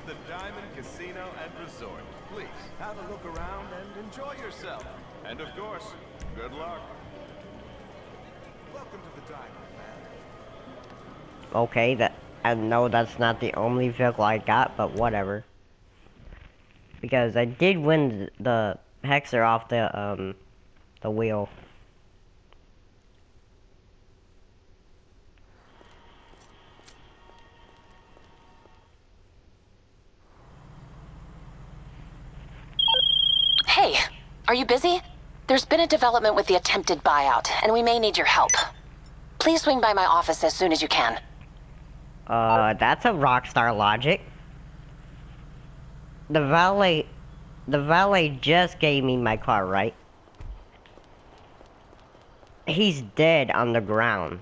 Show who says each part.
Speaker 1: the Diamond Casino and Resort. Please, have a look around and enjoy yourself. And of course, good luck. Welcome to the Diamond, man.
Speaker 2: Okay, I know that's not the only vehicle I got, but whatever. Because I did win the Hexer off the wheel.
Speaker 3: Hey, are you busy? There's been a development with the attempted buyout, and we may need your help. Please swing by my office as soon as you can.
Speaker 2: That's a Rockstar logic. The valet just gave me my car, right? He's dead on the ground.